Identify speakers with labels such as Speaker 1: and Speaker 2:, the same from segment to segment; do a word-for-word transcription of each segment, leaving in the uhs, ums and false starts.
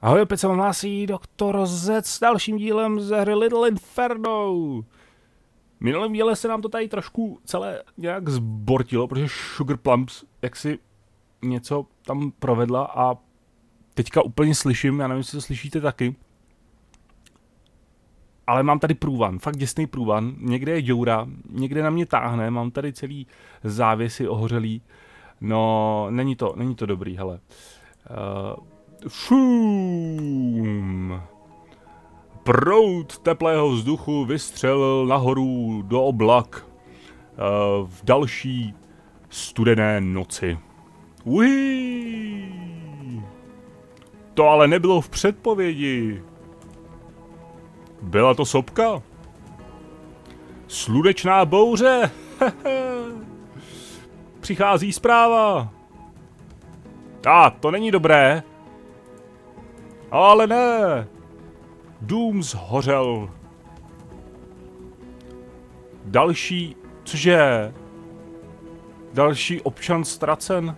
Speaker 1: Ahoj, opět se vám hlásí doktor Z s dalším dílem ze hry Little Inferno. V minulém díle se nám to tady trošku celé nějak zbortilo, protože Sugar Plums jaksi něco tam provedla a teďka úplně slyším, já nevím, jestli to slyšíte taky, ale mám tady průvan, fakt děsný průvan, někde je děura, někde na mě táhne, mám tady celý závěsy ohořelý, no není to, není to dobrý, hele. Uh, Fum. Proud teplého vzduchu vystřelil nahoru do oblak uh, v další studené noci. Ují. To ale nebylo v předpovědi. Byla to sopka? Slunečná bouře? Přichází zpráva. A to není dobré. Ale ne. Dům zhořel. Další, cože? Další občan ztracen.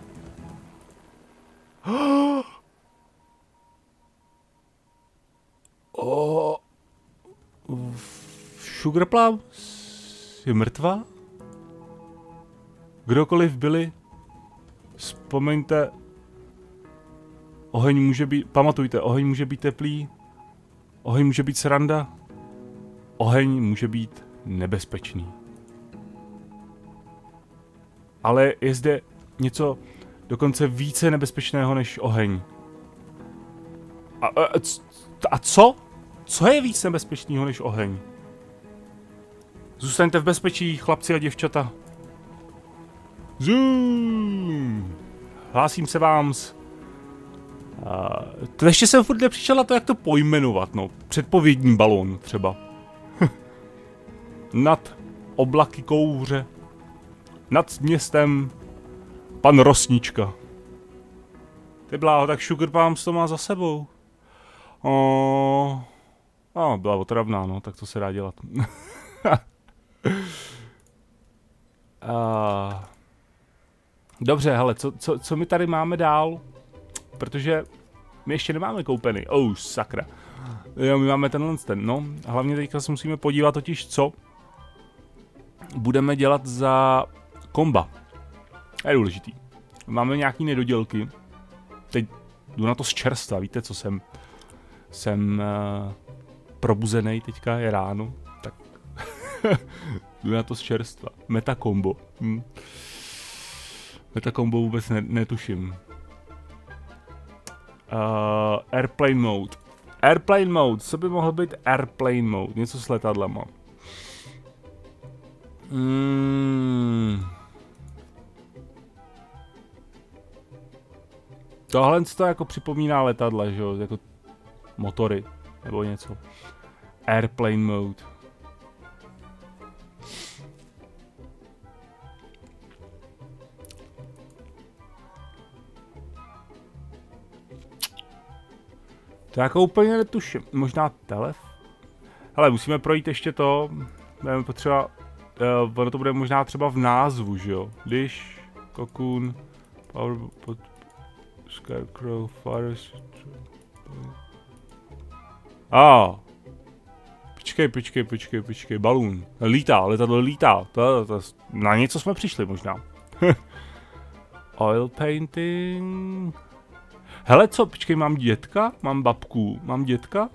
Speaker 1: O, Sugar Plums je mrtvá? Kdokoliv byli, vzpomeňte, oheň může být, pamatujte, oheň může být teplý, oheň může být sranda, oheň může být nebezpečný. Ale je zde něco dokonce více nebezpečného než oheň. A, a, a co? Co je víc nebezpečného než oheň? Zůstaňte v bezpečí, chlapci a děvčata. Zoom! Hlásím se vám z... Uh, to ještě jsem furt nepřišel na to, jak to pojmenovat, no. Předpovědní balón, třeba. Nad oblaky kouře. Nad městem pan Rosnička. Ty bláho, tak Sugar Plums to má za sebou. Oh. No, byla otravná, no, tak to se dá dělat. uh. Dobře, hele, co, co, co my tady máme dál? Protože my ještě nemáme koupený. Oh, sakra. Jo, my máme tenhle ten, no. Hlavně teďka se musíme podívat totiž, co budeme dělat za komba. Je důležitý. Máme nějaký nedodělky. Teď jdu na to z čerstva, víte, co jsem. Jsem uh, probuzený teďka, je ráno. Tak jdu na to z čerstva. Meta combo. Hm. Meta combo vůbec ne netuším. Uh, airplane mode. Airplane mode. Co by mohlo být airplane mode? Něco s letadlama. Mm. Tohle to jako připomíná letadla, že jo? Jako motory. Nebo něco. Airplane mode. To jako úplně netuším. Možná telef? Hele, musíme projít ještě to. Budeme potřeba... Uh, ono to bude možná třeba v názvu, že jo? Dish, Cocoon, Power... Pot, Scarecrow, Forest... A. Ah. Počkej, počkej, počkej, počkej. Balloon. Lítá, letadlo lítá. To, to, to, na něco jsme přišli možná. Oil painting... Hele, co? Počkej, mám dětka? Mám babku? Mám dětka?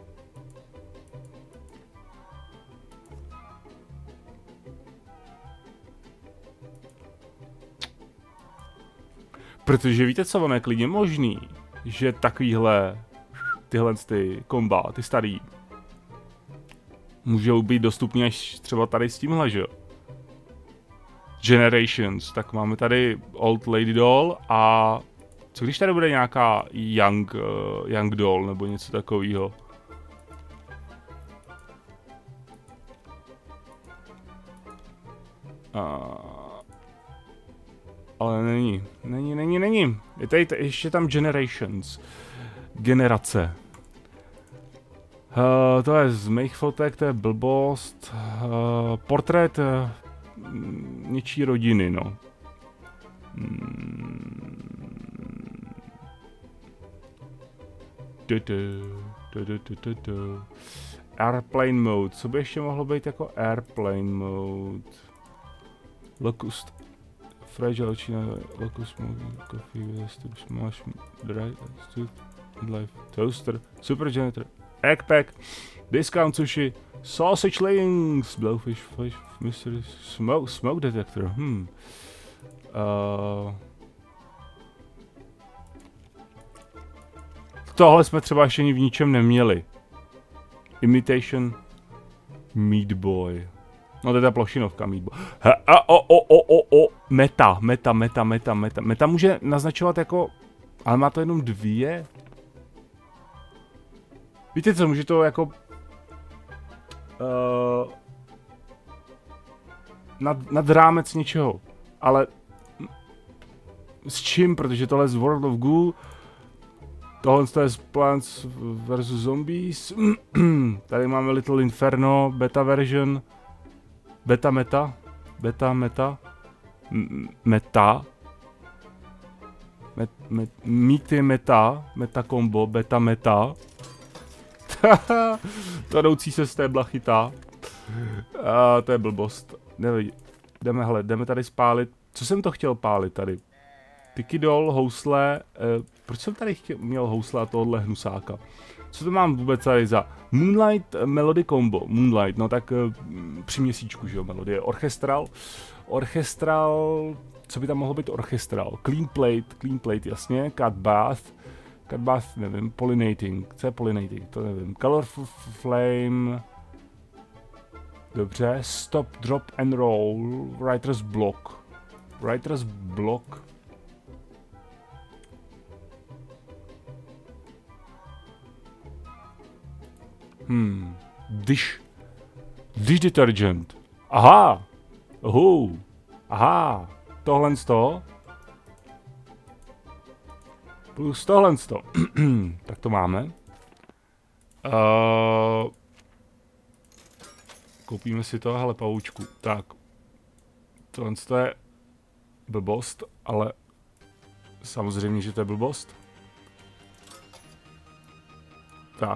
Speaker 1: Protože víte co, ono je klidně možný, že takovýhle, tyhle ty komba, ty starý, můžou být dostupný až třeba tady s tímhle, že jo? Generations, tak máme tady Old Lady Doll a... Co když tady bude nějaká young, uh, young doll nebo něco takového? Uh, ale není, není, není, není. Je tady ještě tam Generations. Generace. Uh, to je z mých fotek, to je blbost. Uh, portrét uh, něčí rodiny, no. Hmm. Airplane mode. Co by ještě mohlo být jako airplane mode? Locust. Fragile China. Locust mode. Coffee. Step smash. Dry. Life. Toaster. Super generator. Eggpack. Discount sushi. Sausage links. Blowfish. Fish. Mystery. Smoke. Smoke detector. Hmm. Uh, tohle jsme třeba ještě v ničem neměli. Imitation Meat Boy. No to je ta plošinovka Meat Boy. Ha, a, o, o, o, o, o, meta, meta, meta, meta, meta. Meta může naznačovat jako, ale má to jenom dvě. Víte co, může to jako... Uh, nad, nad rámec něčeho, ale... S čím, protože tohle je z World of Goo. Tohle je z Plants versus. Zombies. Tady máme Little Inferno, beta version. Beta meta. Beta meta. M meta. Met, met, meet je meta. Meta combo, beta meta. Tadoucí se stébla chytá. A to je blbost. Neví. Jdeme, hele, jdeme tady spálit. Co jsem to chtěl pálit tady? Tykidol, housle, eh, proč jsem tady chtěl, měl housle a tohle hnusáka? Co to mám vůbec tady za Moonlight Melody Combo? Moonlight, no tak eh, při měsíčku, že jo, melodie. Orchestral, orchestral, co by tam mohlo být orchestral? Clean plate, clean plate, jasně, cut bath, cut bath, nevím, pollinating, co je pollinating, to nevím, colorful flame, dobře, stop, drop and roll, writer's block, writer's block, Hmm, dish, dish detergent, aha, uhu, aha, tohle z toho, plus tohle z toho, tak to máme, uh, koupíme si to, hele pavoučku, tak, tohle to je blbost, ale samozřejmě, že to je blbost, tak,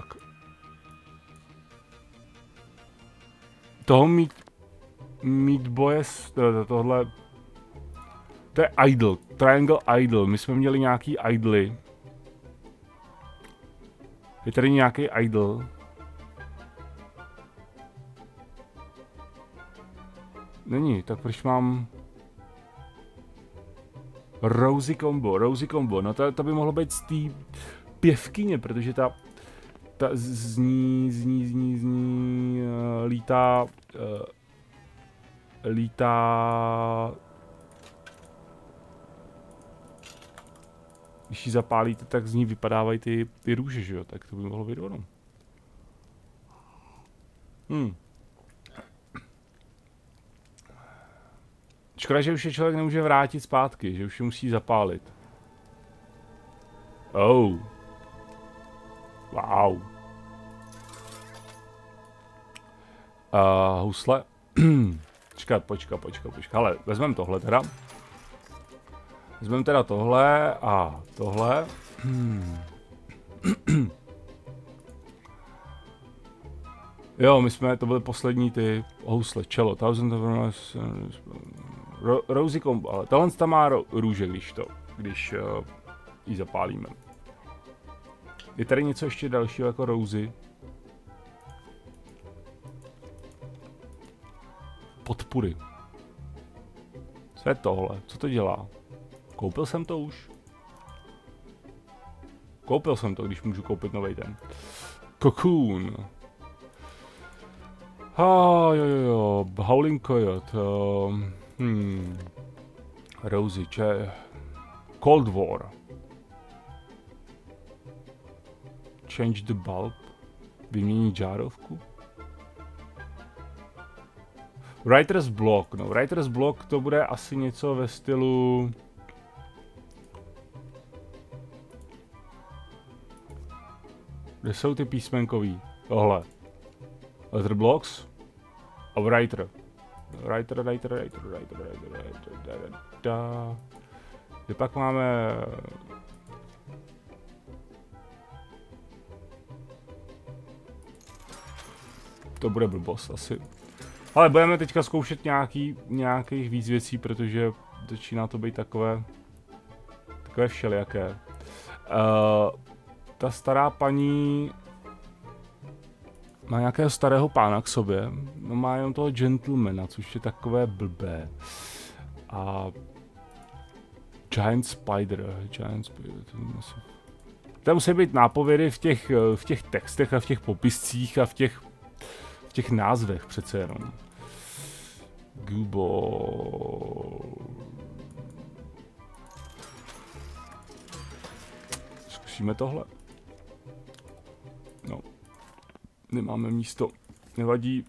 Speaker 1: toho mít, mít boje, tohle, to je idle, triangle idle, my jsme měli nějaký idly. Je tady nějaký idle. Není, tak proč mám Rosie combo, Rosie combo, no to, to by mohlo být z té pěvkyně, protože ta Ta zní, zní, zní, zní, uh, lítá, uh, lítá, když ji zapálíte, tak z ní vypadávají ty, ty růže, že jo, tak to by mohlo být ono. Hmm. Škoda, že už je člověk nemůže vrátit zpátky, že už je musí zapálit. Oh. Wow. Uh, husle. Počkat, počkat, počkat, počkat. Hele, vezmeme tohle teda. Vezmeme teda tohle a tohle. Jo, my jsme, to byly poslední ty housle, čelo, Thousand of Us, Ro Rosie combo, ale tohle tam má růže, když to, když uh, ji zapálíme. Je tady něco ještě dalšího jako Rosie? Podpury. Co je tohle? Co to dělá? Koupil jsem to už? Koupil jsem to, když můžu koupit nový ten. Cocoon. Ah, jo, jo, jo. Howling Coyote. Uh, hmm. Rosie, če... Cold War. Change the bulb. Vyměnit žárovku. Writer's block. No, writer's block to bude asi něco ve stylu... Kde jsou ty písmenkový? Tohle. Letterblocks. A writer. Writer, writer, writer, writer, writer, writer, da, da, da. Kde pak máme... to bude blbost asi. Ale budeme teďka zkoušet nějaký, nějakých víc věcí, protože začíná to být takové, takové všelijaké. Uh, ta stará paní má nějakého starého pána k sobě, no má jenom toho gentlemana, což je takové blbé. A Giant Spider, Giant Spider, to musí... To musí být nápovědy v těch, v těch textech a v těch popiscích a v těch, v těch názvech přece jenom. Gubo. Zkusíme tohle. No. Nemáme místo. Nevadí.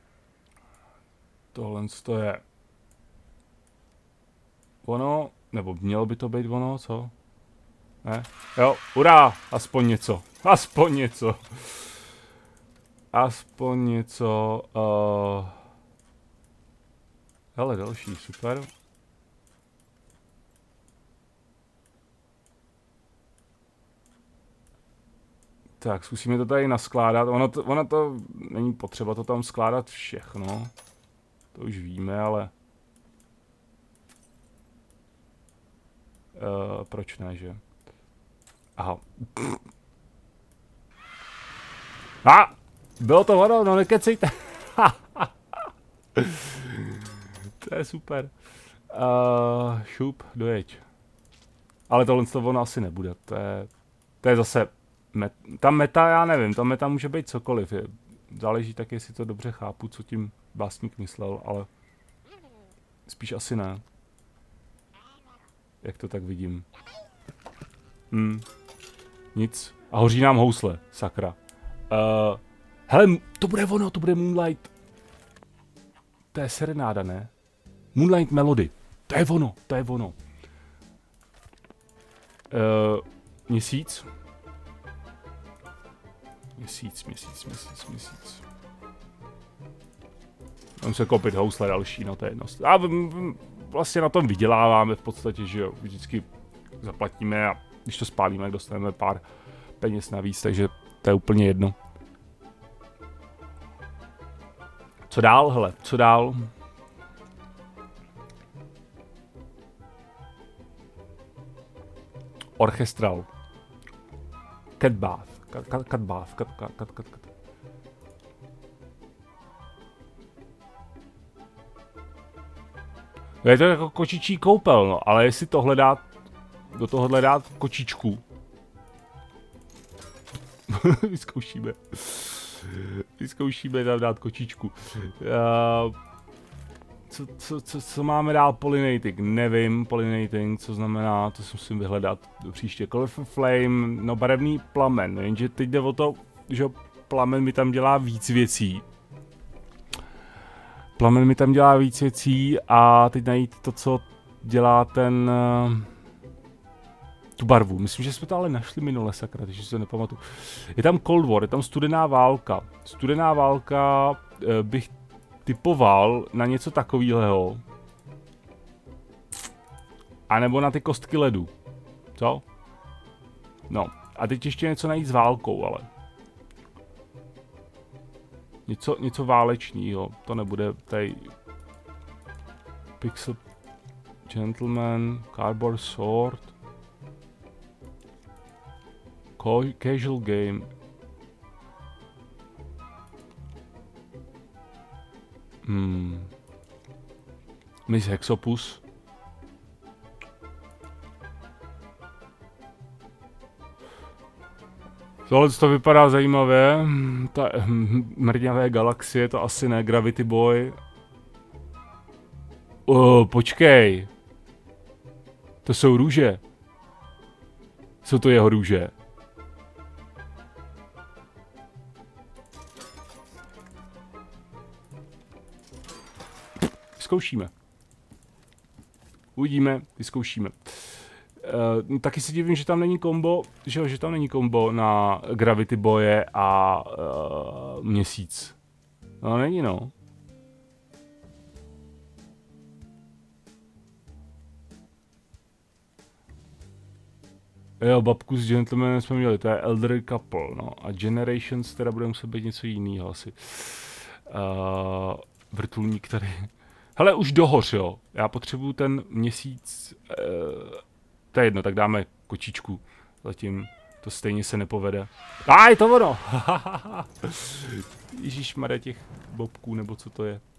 Speaker 1: Tohle to je ono, nebo mělo by to být ono, co? Ne? Jo, urá, aspoň něco. Aspoň něco. Aspoň něco. Uh... Hele, další, super. Tak, zkusíme to tady naskládat. Ono to, ono to není potřeba to tam skládat všechno. To už víme, ale... Uh, proč ne, že? Aha. A! Bylo to ono, no nekecejte. To je super. Uh, šup, dojeď. Ale tohle to ono asi nebude. To je, to je zase... Met, ta meta, já nevím, ta meta může být cokoliv. Je, záleží tak, jestli to dobře chápu, co tím básník myslel, ale... Spíš asi ne. Jak to tak vidím. Hmm. Nic. A hoří nám housle, sakra. Uh, hele, to bude ono, to bude Moonlight. To je serenáda, ne? Moonlight Melody. To je ono, to je ono. Uh, měsíc. Měsíc, měsíc, měsíc, měsíc. Mám se koupit housle další, no to je jedno. A vlastně na tom vyděláváme v podstatě, že jo. Vždycky zaplatíme a když to spálíme, tak dostaneme pár peněz navíc, takže to je úplně jedno. Co dál, hele, co dál? Orchestral. Cat bath. Cat, cat, cat bath. Cat, cat, cat, cat, cat. Je to jako kočičí koupel, no, ale jestli tohle dát, do tohohle dát kočičku. Vyzkoušíme. Vyzkoušíme tam dát kočičku. Uh, co, co, co, co máme dál? Pollinating, nevím, pollinating, co znamená, to si musím vyhledat do příště. Colorful flame, no barevný plamen, jenže teď jde o to, že plamen mi tam dělá víc věcí. Plamen mi tam dělá víc věcí a teď najít to, co dělá ten... Uh, tu barvu. Myslím, že jsme to ale našli minule, sakra, takže si to nepamatuju. Je tam Cold War, je tam studená válka. Studená válka uh, bych typoval na něco takového. A nebo na ty kostky ledu. Co? No. A teď ještě něco najít s válkou, ale. Něco, něco válečného. To nebude tady. Pixel Gentleman, Cardboard Sword. Casual game. Hmm. Miss Hexopus. Tohle to vypadá zajímavě. Ta mrňavé galaxie, to asi ne. Gravity Boy. Oh, počkej. To jsou růže. Jsou to jeho růže. Zkoušíme. Uvidíme, vyzkoušíme. Uh, taky si divím, že tam není kombo, že, že tam není kombo na Gravity Boye a uh, měsíc. No není, no. Jo, babku s gentlemanem jsme měli, to je elderly couple, no. A generations teda bude muset být něco jiného asi. Uh, vrtulník tady. Hele, už dohoř, jo. Já potřebuju ten měsíc, uh, to je jedno, tak dáme kočičku. Zatím to stejně se nepovede. A je to ono! Ježišmarja těch bobků, nebo co to je.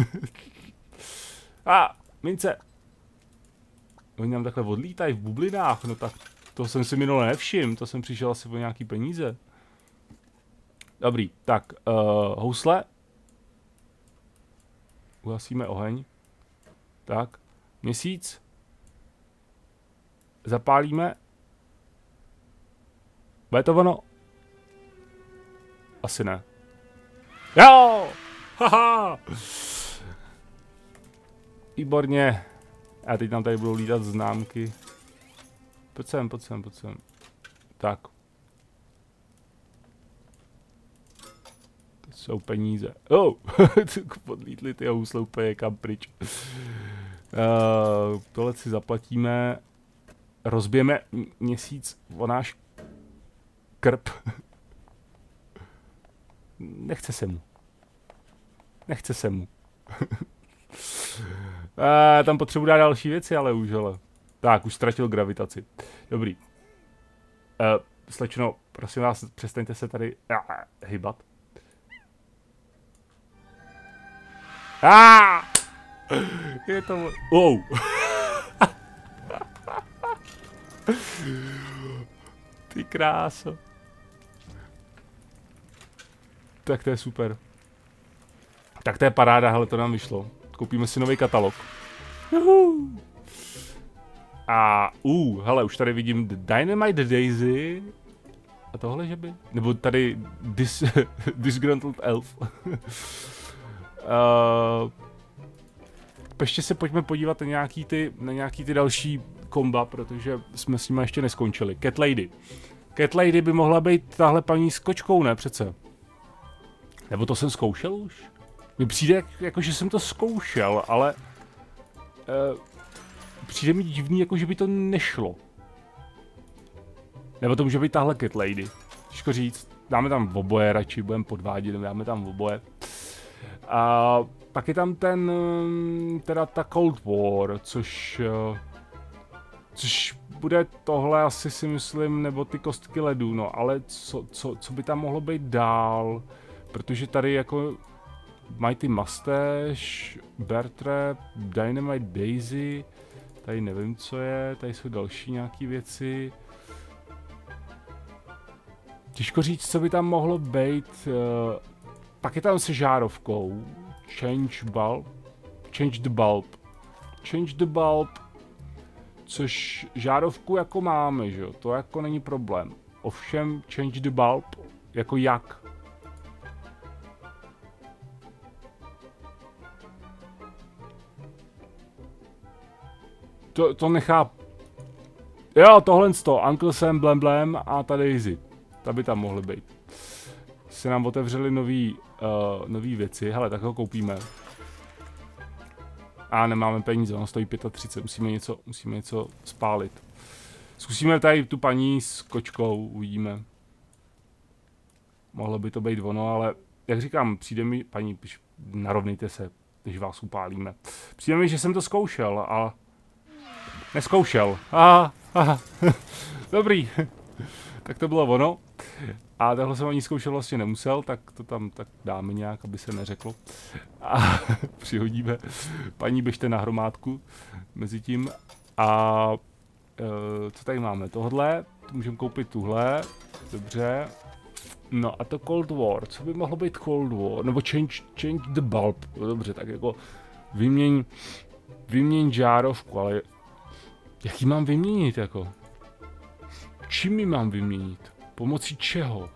Speaker 1: A, mince. Oni nám takhle odlítají v bublinách, no tak to jsem si minule nevšiml, to jsem přišel asi o nějaký peníze. Dobrý, tak, uh, housle. Uhasíme oheň. Tak, měsíc. Zapálíme. Bude to ono? Asi ne. Jo! Haha! Výborně. A teď nám tady budou lítat známky. Pojď sem, pojď sem, pojď sem. Tak. To jsou peníze. Oh! Podlítli ty housle úplně kam pryč. Uh, tohle si zaplatíme. Rozbijeme měsíc o náš krb. Nechce se mu. Nechce se mu. A tam potřebuji dát další věci, ale už, ale. Tak, už ztratil gravitaci. Dobrý. Uh, slečno, prosím vás, přestaňte se tady uh, hybat. Ah! Je to... Wow. Ty kráso. Tak to je super. Tak to je paráda, hele, to nám vyšlo. Koupíme si nový katalog. Juhu. A, uh, hele, už tady vidím Dynamite Daisy. A tohle, že by? Nebo tady dis, Disgruntled Elf. uh, ještě se pojďme podívat na nějaký ty, na nějaký ty další komba, protože jsme s nimi ještě neskončili. Cat Lady. Cat Lady by mohla být tahle paní s kočkou, ne přece? Nebo to jsem zkoušel už? Mně přijde, jako že jsem to zkoušel, ale uh, přijde mi divný, jako že by to nešlo. Nebo to může být tahle Cat Lady. Těžko říct. Dáme tam oboje radši, budeme podvádět, dáme tam oboje. A pak je tam ten, teda ta Cold War, což, uh, což bude tohle asi si myslím, nebo ty kostky ledu, no, ale co, co, co by tam mohlo být dál? Protože tady jako Mighty Mustache, Bear Trap, Dynamite Daisy, tady nevím co je, tady jsou další nějaký věci. Těžko říct, co by tam mohlo být. Uh, pak je tam se žárovkou. Change bulb. Change the bulb. Change the bulb. Což žárovku jako máme, že jo, to jako není problém. Ovšem change the bulb, jako jak? To, to nechápu. Jo, tohle z toho, Uncle Sam, Blem Blem a ta Daisy. Ta by tam mohly být. Se nám otevřely nový, uh, nový věci, hele, tak ho koupíme. A nemáme peníze, on stojí třicet pět, musíme něco, musíme něco spálit. Zkusíme tady tu paní s kočkou, uvidíme. Mohlo by to být ono, ale jak říkám, přijde mi, paní, narovnejte se, když vás upálíme. Přijde mi, že jsem to zkoušel a neskoušel. Aha, aha. Dobrý. Tak to bylo ono. A tohle jsem ani zkoušel vlastně nemusel, tak to tam tak dáme nějak, aby se neřeklo. A přihodíme. Paní, běžte na hromádku mezi tím. A e, co tady máme? Tohle, můžeme koupit tuhle. Dobře. No a to Cold War, co by mohlo být Cold War? Nebo change, change the bulb. Dobře, tak jako vyměň, vyměň žárovku, ale jaký mám vyměnit jako? Čím ji mám vyměnit? Pomocí čeho?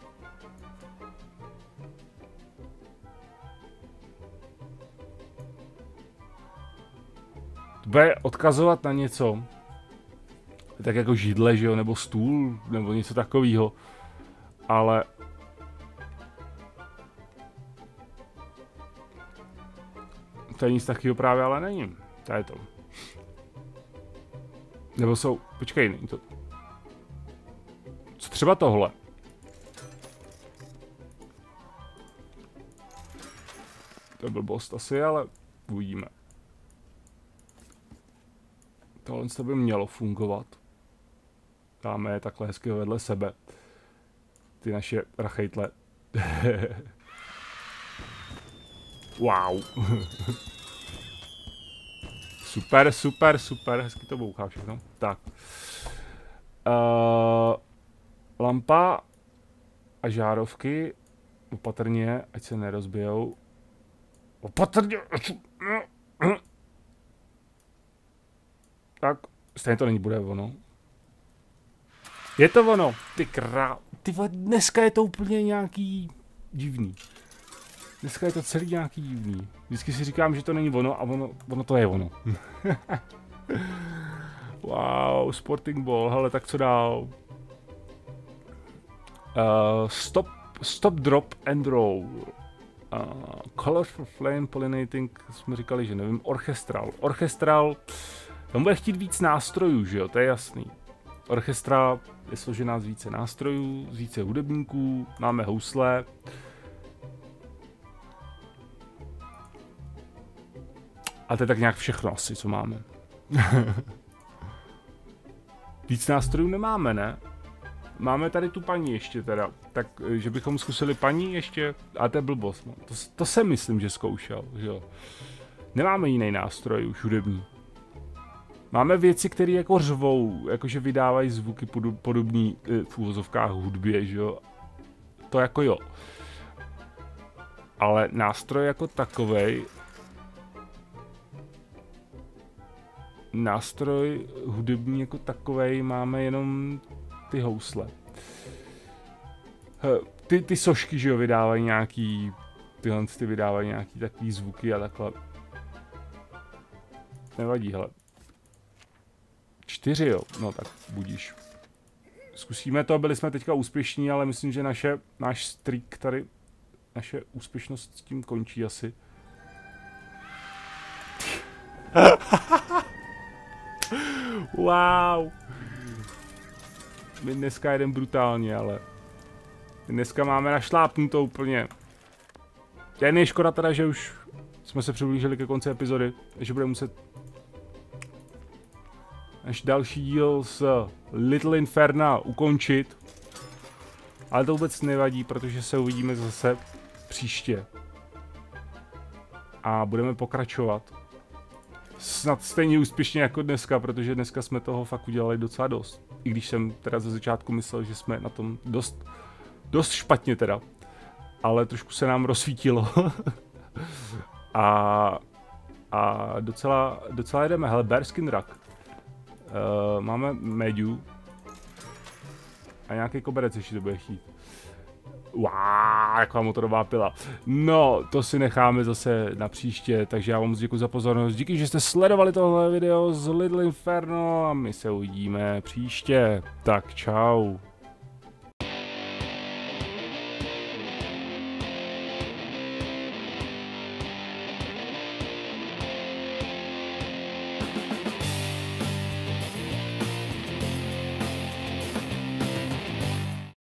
Speaker 1: To bude odkazovat na něco. Tak jako židle, že jo, nebo stůl, nebo něco takového. Ale to je nic takového právě ale není. To je to. Nebo jsou, počkej, není to. Třeba tohle. To je blbost asi, ale uvidíme. Tohle by mělo fungovat. Dáme je takhle hezky vedle sebe. Ty naše rachejtle. Wow. Super, super, super. Hezky to bouchá všechno. Tak. Uh, lampa a žárovky. Opatrně, ať se nerozbijou. Opatrně. Tak, stejně to není bude ono. Je to ono, ty krá... Ty vole, dneska je to úplně nějaký divný. Dneska je to celý nějaký divný. Vždycky si říkám, že to není ono a ono, ono to je ono. Wow, sporting ball, hele, tak co dál? Uh, stop, stop, drop and roll. Uh, colorful flame pollinating, jsme říkali, že nevím, orchestral. Orchestral, tam bude chtít víc nástrojů, že jo, to je jasný. Orchestra je složená z více nástrojů, z více hudebníků, máme housle. A to je tak nějak všechno asi, co máme. Víc nástrojů nemáme, ne? Máme tady tu paní ještě teda, tak že bychom zkusili paní ještě, a to je blbost, no. To, to jsem myslím, že zkoušel, že jo. Nemáme jiný nástroj už hudební. Máme věci, které jako řvou, jakože vydávají zvuky podobný v úvozovkách hudbě, že jo. To jako jo. Ale nástroj jako takovej, nástroj hudební jako takovej máme jenom ty housle. Ty, ty sošky, že jo, vydávají nějaký, tyhle ty vydávají nějaký takový zvuky a takhle. Nevadí, hele. Čtyři, jo, no tak budíš. Zkusíme to, byli jsme teďka úspěšní, ale myslím, že naše, náš streak tady, naše úspěšnost s tím končí asi. Wow. My dneska jedem brutálně, ale dneska máme našlápnuto úplně. Jen je škoda teda, že už jsme se přiblížili ke konci epizody, že budeme muset až další díl z Little Inferna ukončit. Ale to vůbec nevadí, protože se uvidíme zase příště. A budeme pokračovat. Snad stejně úspěšně jako dneska, protože dneska jsme toho fakt udělali docela dost. I když jsem teda ze začátku myslel, že jsme na tom dost, dost špatně teda. Ale trošku se nám rozsvítilo. a a docela, docela jedeme. Hele, Bearskin Rock. Uh, máme médiu. A nějaký koberec ještě to bude chtít. Wow, jaká motorová pila. No, to si necháme zase na příště, takže já vám moc děkuji za pozornost. Díky, že jste sledovali tohle video z Little Inferno a my se uvidíme příště. Tak čau.